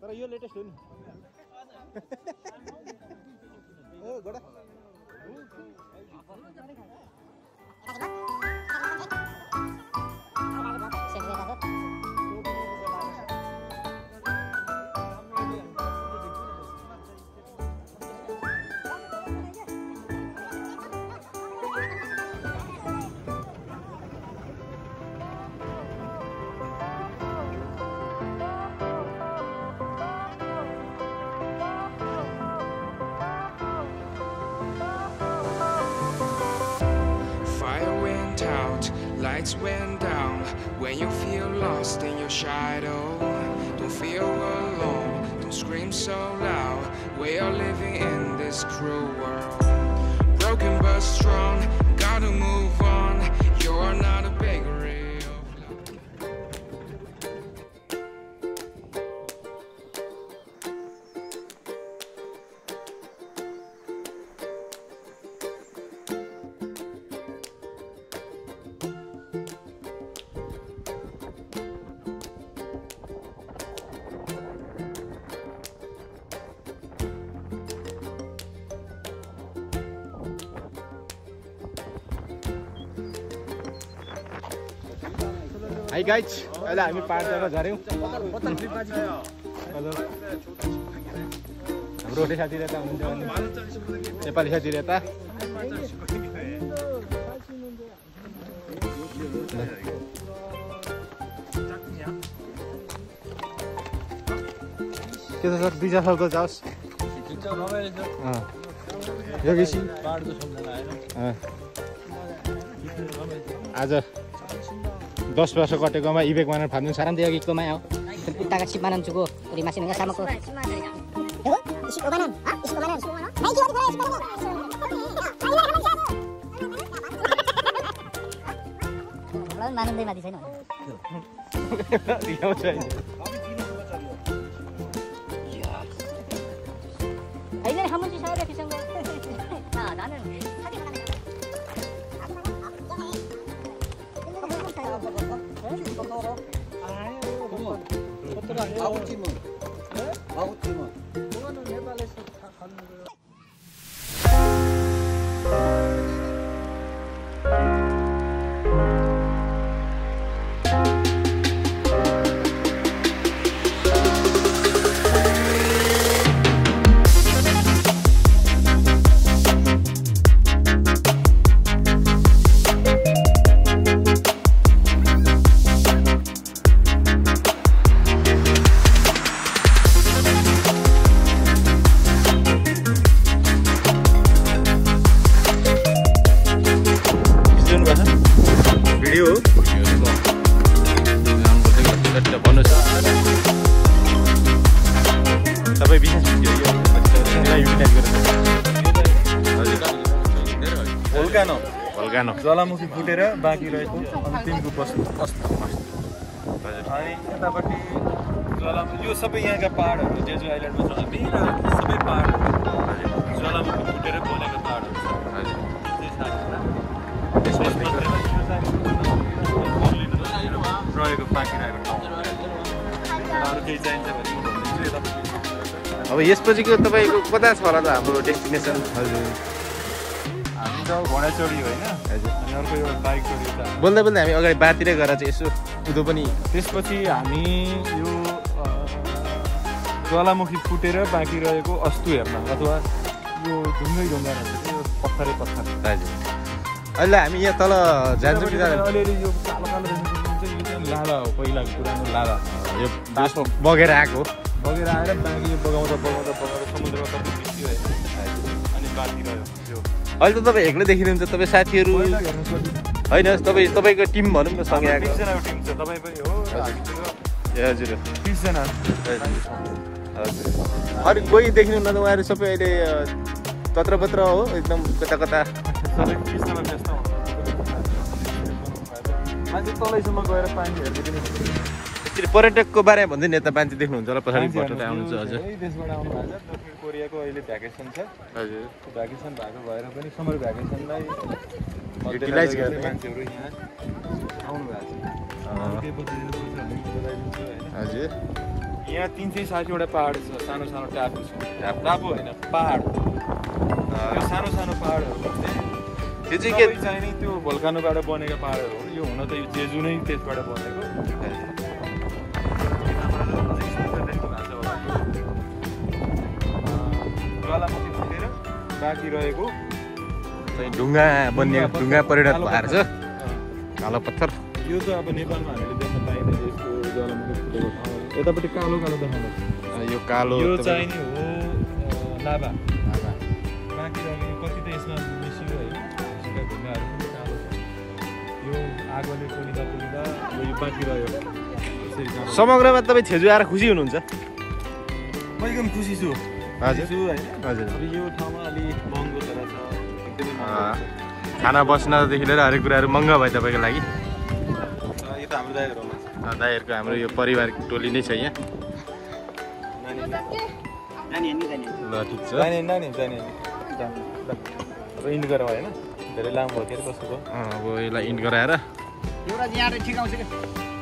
तर यो लेटेस्ट हो नि ए गोडा Lights went down when you feel lost in your shadow. Don't feel alone, don't scream so loud. We are living in this cruel world. Broken but strong, gotta move on. You're not a bakery of love. Hi guys, अहिले हामी पार्कमा झर्यौं हाम्रो रोटे साथी यता हुनुहुन्छ भने नेपाली साथी यता के त सर 2 सालको जाओस् यो बेसी आज 10 वर्ष कटेकोमा इबेक मानेर फान्नु साराम दिएको गीतकोमा हो उताका सिमानन चुको रिमासिन nga sama ko isiko manan mai ki ori isiko manan manan dai mati छैन दियो छैन अहिले हाम्रो चाहिँ सायद फिसँग नान ज्वालामुखी फुटेर बाँकी रहेको अन्तिमको प्रश्न अनि यतापट्टि ज्वालामुखी यो सबै यहाँका पहाडहरू जेजु आइल्यान्डमा छ सबै पहाडहरू ज्वालामुखी फुटेर बनेको पहाडहरू रहेको बाँकी रहेको ठाउँ केही चाहिन्छ भने अब यसपछिको तपाईको कता छ होला त हाम्रो डेस्टिनेसन हजुर हामी त घोडाचोडी होइन हजुर अनि अर्को एउटा बाइक चोडी बोल्दै बोल्दै हामी अगाडि बारतिरै गएर चाहिँ यसो उदो पनि त्यसपछि हामी यो ज्वालामुखी फुटेर बाँकी रहेको अस्तु हेर्न अथवा यो ढुङ्गै ढुङ्गा रहेछ यो पत्थरै पत्थर हजुर अहिले हामी यहाँ तल जान्छौँ कि अलिअलि यो कालो कालो देख्नु चाहिँ यो चाहिँ लाभा हो पहिलाको पुरानो लाभा यो बाटो बगेर आएको बगेर आएर बाँकी यो बगाउँदा समुद्रमा सबै निस्कियो अनि बाँकी रह्यो त्यो अहिले त तपाईँ एक्लै देखिनुहुन्छ तपाईँ साथीहरू होइन तपाईँको टिम भनौँ न सँगै आएको 30 जनाको टिम छ तपाईँ पनि हो ए हजुर 30 जना हजुर अरू कोही देखिनुहुन्न त उहाँहरू सबै अहिले तत्र पत्र हो एकदम कता कता सबै कृष्णमा व्यस्त हो मान्छे तलैसम्म गएर पानी हेर्दै पनि यसरी पर्यटकको बारेमा भन्दै नि यता मान्छे देख्नुहुन्छ होला पछाडि फोटो आउनुहुन्छ हजुर धेरै देशबाट आउनु भएको छ दक्षिण कोरियाको अहिले भ्याकेसन छ हजुर भ्याकेसन भएको भएर पनि समर भ्याकेसनलाई युटिलाइज गर्ने मान्छेहरू यहाँ आउनु भएको छ हजुर यहाँ 360 वटा पहाड छ, सानो सानो टापु छ। टापु होइन, पहाड। यो सानो सानो पहाडहरू मध्ये त्यो चाहिँ के चाहिँ नि त्यो भोल्कानोबाट बनेका पहाडहरू हो। यो हुन त यो जेजु नै त्यसबाट बनेको। ज्वालामुखी फुटेर बाँकी रहेको चाहिँ ढुङ्गा बनिएको ढुङ्गा परिणत भएर छ कालो पत्थर। यो त अब नेपालमा हामीले देख्न पाइँदैन यस्तो ज्वालामुखी फुटेको ठाउँ। यतापट्टि कालो कालो देखाउनु। यो कालो यो चाहिँ नि हो लाभा। बाँकी रहेको यो कति त यसमा मिसियो होइन, मिसिएका ढुङ्गाहरू पनि कालो छ। यो आगोले पोलिँदा पोलिँदा यो बाँकी रह्यो। यसरी कालो। समग्रमा तपाईँ छेजु आएर खुसी हुनुहुन्छ? म एकदम खुसी छु। हजुर छु होइन। हजुर। अब यो ठाउँमा अलि महँगो तर छ, एकदमै महँगो छ। खाना बस्नदेखि लिएर हरेक कुराहरू महँगो भयो तपाईँको लागि। यो त हाम्रो दाइहरू हुनुहुन्छ। दाइहरूको हाम्रो यो पारिवारिक टोली नै छ यहाँ। ल ठिक छ। जाने अब इन्ड गरौँ होइन, धेरै लामो भयो के अरे कस्तो भयो। अब यसलाई इन्ड गराएर एउटा यहाँ ठिक आउँछ कि